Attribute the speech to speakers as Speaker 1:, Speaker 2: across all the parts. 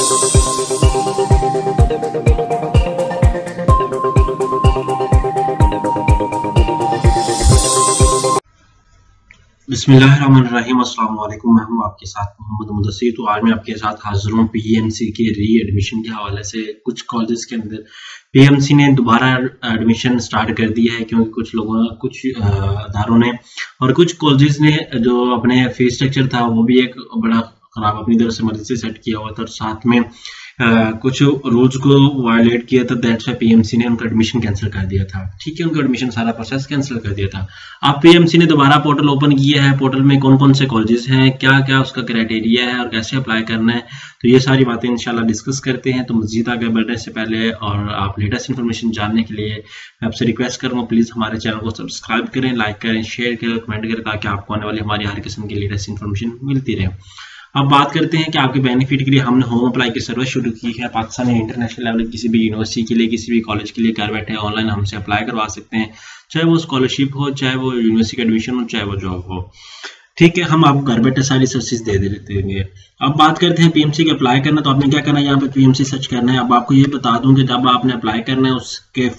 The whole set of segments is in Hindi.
Speaker 1: बिस्मिल्लाहिर्रहमानिर्रहीम। अस्सलाम वालेकुम। मैं हूं आपके साथ मोहम्मद मुदस्सिर। तो आज मैं आपके साथ हाजिर हूं पीएमसी के री एडमिशन के हवाले से। कुछ कॉलेजेस के अंदर पीएमसी ने दोबारा एडमिशन स्टार्ट कर दिया है, क्योंकि कुछ अदारों ने और कुछ कॉलेजेस ने जो अपने फीस स्ट्रक्चर था वो भी एक बड़ा खराब अपनी तरफ से मर्जी से सेट किया हुआ था, और साथ में कुछ रूल्स को वायलेट किया था। दैट्स व्हाई पीएमसी ने उनका एडमिशन कैंसिल कर दिया था। ठीक है, उनका एडमिशन सारा प्रोसेस कैंसिल कर दिया था। अब पीएमसी ने दोबारा पोर्टल ओपन किया है। पोर्टल में कौन कौन से कॉलेजेस हैं, क्या क्या उसका क्राइटेरिया है और कैसे अप्लाई करना है, तो ये सारी बातें इंशाल्लाह डिस्कस करते हैं। तो मज़ीद आगे बढ़ने से पहले और आप लेटेस्ट इन्फॉर्मेशन जानने के लिए मैं आपसे रिक्वेस्ट करूँगा, प्लीज़ हमारे चैनल को सब्सक्राइब करें, लाइक करें, शेयर करें, कमेंट करें, ताकि आपको आने वाली हमारी हर किस्म की लेटेस्ट इन्फॉर्मेशन मिलती रहे। अब बात करते हैं कि आपके बेनिफिट के लिए हमने होम अप्लाई की सर्विस शुरू की है। पाकिस्तान इंटरनेशनल लेवल किसी भी यूनिवर्सिटी के लिए, किसी भी कॉलेज के लिए घर बैठे ऑनलाइन हमसे अप्लाई करवा सकते हैं, चाहे वो स्कॉलरशिप हो, चाहे वो यूनिवर्सिटी का एडमिशन हो, चाहे वो जॉब हो। ठीक है, हम आपको घर बैठे सारी सर्विसेज दे देंगे। अब बात करते हैं पीएमसी के अप्लाई करना। तो आपने क्या करना है, यहाँ पे पीएमसी सर्च करना है। अब आपको ये बता दूं कि जब आपने अप्लाई करना है उसके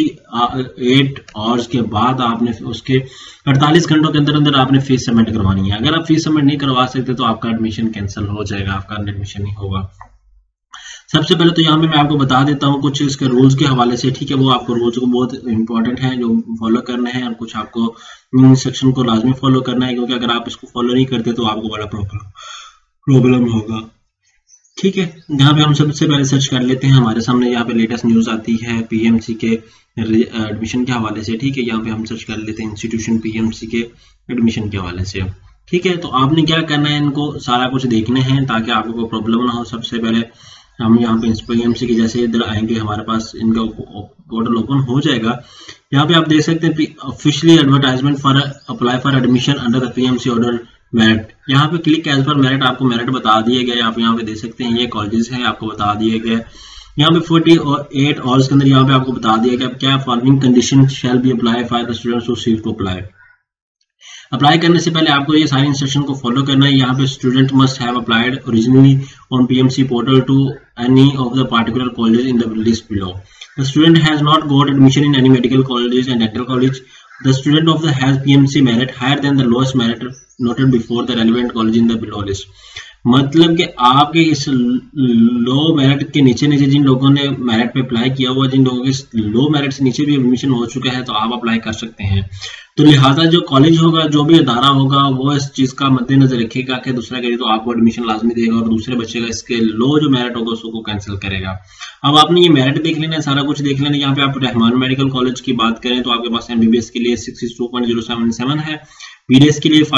Speaker 1: 48 आवर्स के बाद आपने उसके 48 घंटों के अंदर अंदर आपने फीस सबमिट करवानी है। अगर आप फीस सबमिट नहीं करवा सकते तो आपका एडमिशन कैंसिल हो जाएगा, आपका एडमिशन नहीं होगा। सबसे पहले तो यहाँ पे मैं आपको बता देता हूँ कुछ इसके रूल्स के हवाले से। ठीक है, वो आपको रूल्स को बहुत इंपॉर्टेंट है जो फॉलो करना है, और कुछ आपको इंस्ट्रक्शन को लाजमी फॉलो करना है, क्योंकि अगर आप इसको फॉलो नहीं करते तो आपको बड़ा प्रॉब्लम होगा। ठीक है, यहाँ पे हम सबसे पहले सर्च कर लेते हैं। हमारे सामने यहाँ पे लेटेस्ट न्यूज आती है पीएमसी के एडमिशन के हवाले से। ठीक है, यहाँ पे हम सर्च कर लेते हैं इंस्टीट्यूशन पीएमसी के एडमिशन के हवाले से। ठीक है, तो आपने क्या करना है, इनको सारा कुछ देखना है ताकि आपको कोई प्रॉब्लम ना हो। सबसे पहले हम यहाँ पे पीएमसी के जैसे इधर आएंगे, हमारे पास इनका पोर्टल ओपन हो जाएगा। यहाँ पे आप देख सकते हैं officially advertisement for apply for admission under the PMC order merit. यहाँ पे क्लिक एज पर मेरिट, आपको मेरिट बता दिए गए। आप यहाँ पे देख सकते हैं ये कॉलेजेस हैं, आपको बता दिए गए। यहाँ पे 48 आवर्स के अंदर यहाँ पे आपको बता दिया गया क्या following condition shall be apply for the students who seek to apply. Apply करने से पहले आपको ये सारी इंस्ट्रक्शन को फॉलो करना है। यहाँ पे student must have applied originally on PMC portal to any of the particular college in the list below. The student has not got admission in any medical college and dental college. The student of the has PMC merit higher than the lowest merit noted before the relevant college in the below list. मतलब कि आपके इस लो मेरिट के नीचे जिन लोगों ने मेरिट पे अप्लाई किया हुआ, जिन लोगों के लो मेरिट से नीचे भी एडमिशन हो चुका है, तो आप अप्लाई कर सकते हैं। तो लिहाजा जो कॉलेज होगा, जो भी अदारा होगा, वो इस चीज का मद्देनजर रखेगा कि दूसरा करिए तो आपको एडमिशन लाजमी देगा, और दूसरे बच्चे का इसके लो जो मेरिट होगा उसको कैंसिल करेगा। अब आपने ये मेरिट देख लेना है, सारा कुछ देख लेना है। यहाँ पे आप रहमान मेडिकल कॉलेज की बात करें तो आपके पास एमबीबीएस के लिए 62.077 है, बीडीएस के लिए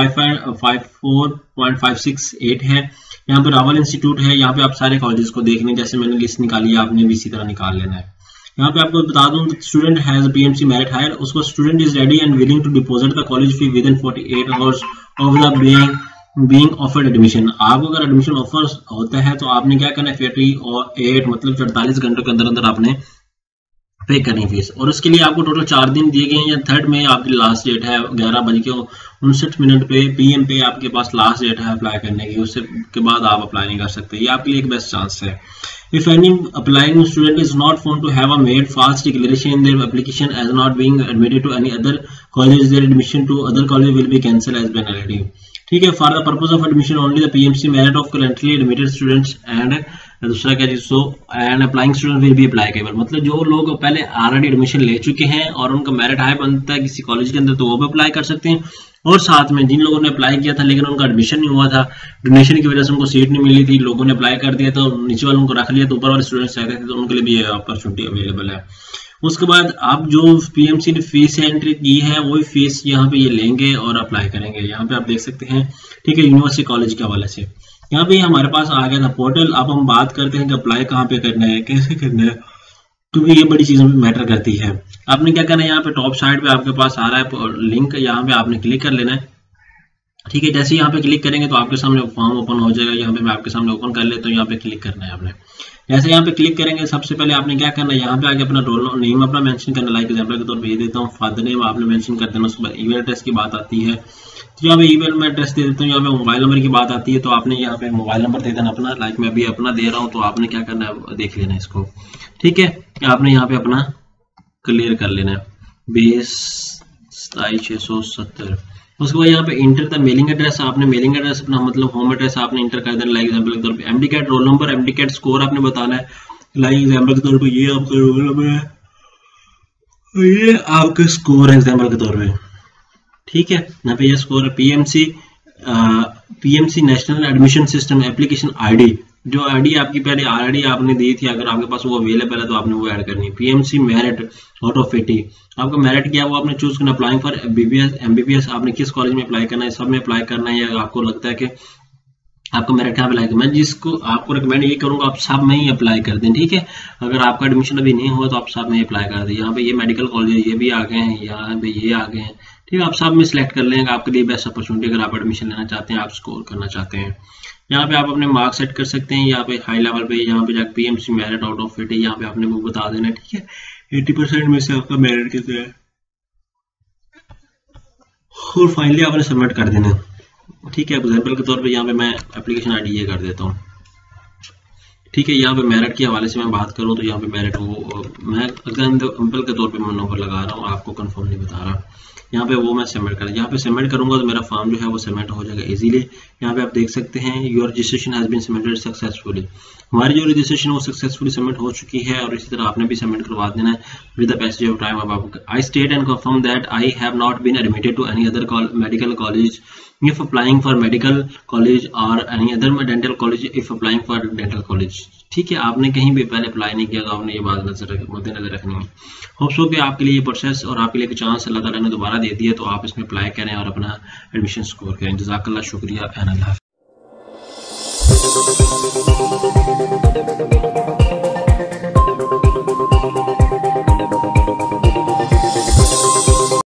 Speaker 1: 54.568 है। यहाँ पे रावल इंस्टीट्यूट है। यहाँ पे आप सारे कॉलेजेस को देख लें, जैसे मैंने लिस्ट निकाली है आपने भी इसी तरह निकाल लेना है। यहाँ पे आपको बता दूं student has PMC merit higher, उसको student is ready and willing to deposit the college fee within 48 hours of the being offered admission. आपको अगर एडमिशन ऑफर होता है तो आपने क्या करना है, 48 मतलब 48 घंटों के अंदर अंदर आपने पे करनी फीस, और उसके लिए आपको टोटल 4 दिन दिए गए हैं। या 3rd में आपकी लास्ट डेट है, 11:59 पे पीएम पे आपके पास लास्ट डेट है अप्लाई करने की। उससे के बाद आप अप्लाई नहीं कर सकते, ये आपके लिए एक बेस्ट चांस है। If any applying student is not found to have a made false declaration in their application as not being admitted to any other college, their admission to other college will be cancelled as penalty. ठीक है, for the purpose of admission only the PMC merit of currently admitted students and दूसरा क्या चीज, and applying student will be applicable. मतलब जो लोग पहले ऑलरेडी एडमिशन ले चुके हैं और उनका मेरिट हाई बनता है किसी कॉलेज के अंदर, तो वो भी अप्लाई कर सकते हैं। और साथ में जिन लोगों ने अप्लाई किया था लेकिन उनका एडमिशन नहीं हुआ था, डोनेशन की वजह से उनको सीट नहीं मिली थी, लोगों ने अप्लाई कर दिया तो नीचे वालों को रख लिया, तो ऊपर वाले स्टूडेंट्स चाहते थे, तो उनके लिए भी ये अपॉर्चुनिटी अवेलेबल है। उसके बाद आप जो पीएमसी ने फीस एंट्री की है वही फीस यहाँ पे ये लेंगे और अप्लाई करेंगे। यहाँ पे आप देख सकते हैं। ठीक है, यूनिवर्सिटी कॉलेज के हवाले से यहाँ पे हमारे पास आ गया था पोर्टल। अब हम बात करते हैं कि अप्लाई कहाँ पे करना है, कैसे करना है, क्योंकि ये बड़ी चीज़ें मैटर करती है। आपने क्या करना है, यहाँ पे टॉप साइड पे आपके पास आ रहा है लिंक, यहाँ पे आपने क्लिक कर लेना है। ठीक है, जैसे यहाँ पे क्लिक करेंगे तो आपके सामने फॉर्म ओपन हो जाएगा। यहाँ पे मैं आपके सामने ओपन कर लेता हूँ। यहाँ पे क्लिक करना है आपने। जैसे यहाँ पे क्लिक करेंगे, सबसे पहले आपने क्या करना है, यहाँ पे आके अपना रोल नेम अपना मेंशन करना। लाइक एग्जांपल के तौर पे ये देता हूँ, फादर नेम आपने मेंशन कर देना। उसके बाद ईमेल एड्रेस की बात आती है, तो यहाँ पे ईमेल में एड्रेस दे देता हूँ। यहाँ पे मोबाइल नंबर की बात आती है, तो आपने यहाँ पे मोबाइल नंबर दे देना अपना। लाइक मैं अभी अपना दे रहा हूँ, तो आपने क्या करना है, देख लेना इसको। ठीक है, आपने यहाँ पे अपना क्लियर कर लेना है 22/670। उसके बाद यहाँ पे इंटर द मेलिंग एड्रेस, आपने मेलिंग एड्रेस अपना मतलब होम एड्रेस आपने इंटर कर देना। लाइक एग्जांपल के तौर पे MD CAT roll number, MD CAT score आपने बताना है। लाइक एग्जांपल के तौर पे ये आपका रोल नंबर है, ये आपका स्कोर है एग्जांपल के तौर पे। ठीक है, यहाँ पे ये स्कोर है PMC national admission system application ID. जो आईडी आपकी पहले आईडी आपने दी थी, अगर आपके पास वो अवेलेबल है तो आपने वो ऐड करनी है। पीएमसी मेरिट आउट ऑफ 80, आपका मेरिट क्या है वो आपने चूज करना। अप्लाइंग फॉर एमबीबीएस आपने किस कॉलेज में अप्लाई करना है, सब में अप्लाई करना है, या आपको लगता है कि आपको मेरिट कहाँ अप्लाई करना। मैं जिसको आपको रिकमेंड ये करूंगा आप सब में ही अप्लाई कर दें। ठीक है, अगर आपका एडमिशन अभी नहीं हुआ तो आप सब में ही अप्लाई कर दें। यहाँ पे ये मेडिकल कॉलेज ये भी आ गए हैं, यहाँ पे ये आ गए हैं। ठीक है, आप सब में सिलेक्ट कर लेंगे, आपके लिए बेस्ट अपॉर्चुनिटी अगर आप एडमिशन लेना चाहते हैं, आप स्कोर करना चाहते हैं। यहाँ पे आप अपने मार्क्स सेट कर सकते हैं। यहाँ पे हाई लेवल पे यहाँ पे जाकर पीएमसी मेरिट आउट ऑफ 80 यहाँ पे आपने वो बता देना। ठीक है, 80% में से आपका मेरिट कितना है और फाइनली आपने सबमिट कर देना। ठीक है, एग्जाम्पल के तौर पे यहाँ पे मैं एप्लीकेशन आईडी ये कर देता हूँ। ठीक है, यहाँ पे मेरिट के हवाले से मैं बात करूँ तो यहाँ पे मेरिट वो मैं एग्जाम्पल के तौर पे मैं नंबर लगा रहा हूँ, आपको कंफर्म नहीं बता रहा। यहाँ पे वो मैं सबमिट कर, यहाँ पे सबमिट करूंगा तो मेरा फॉर्म जो है वो सबमिट हो जाएगा इजीली। यहाँ पे आप देख सकते हैं your registration has been submitted successfully. हमारी जो रजिस्ट्रेशन वो सक्सेसफुली सबमिट हो चुकी है, और इसी तरह आपने भी सबमिट करवा देना है with the passage of time. अब I state and confirm that I have not been admitted to any other medical college if applying for medical college or any other dental college if applying for dental college। ठीक है, आपने कहीं भी पहले अप्लाई नहीं किया तो आपने ये बात मद्देनजर रखनी है। होप्स हो कि आपके लिए ये प्रोसेस और आपके लिए एक चांस अल्लाह ताला ने दोबारा दे दिया, तो आप इसमें अप्लाई करें और अपना एडमिशन स्कोर करें। जज़ाकल्लाह, शुक्रिया एंड अल्लाह हाफ़िज़।